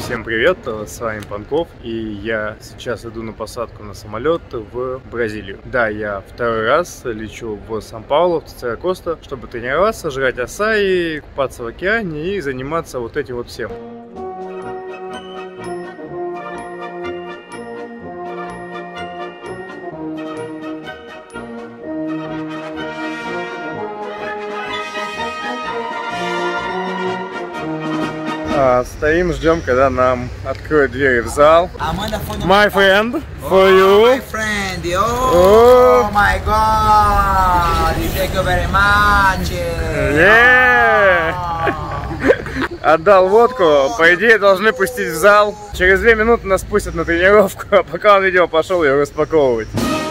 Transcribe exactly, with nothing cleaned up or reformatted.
Всем привет, с вами Панков, и я сейчас иду на посадку на самолет в Бразилию. Да, я второй раз лечу в Сан-Паулу, в Церкоста, чтобы тренироваться, жрать асаи, купаться в океане и заниматься вот этим вот всем. А, стоим, ждем, когда нам откроют двери в зал. My friend, for you. My friend, oh, oh my god, thank you very much. Yeah. Отдал водку, по идее должны пустить в зал. Через две минуты нас пустят на тренировку, а пока он, видимо, пошел ее распаковывать.